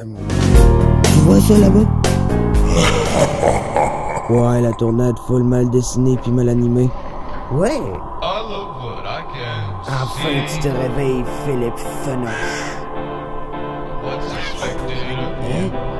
Tu vois ça là-bas? Ouais, la tornade full mal dessinée puis mal animée. Ouais. Enfin, tu te réveilles, Philippe Fenoche. What's expected? Hein?